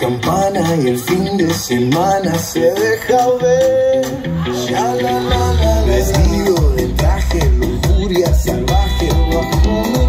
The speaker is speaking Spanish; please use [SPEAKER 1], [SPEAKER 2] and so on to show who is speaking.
[SPEAKER 1] campana y el fin de semana se deja ver. Vestido de traje, lujuria salvaje bajo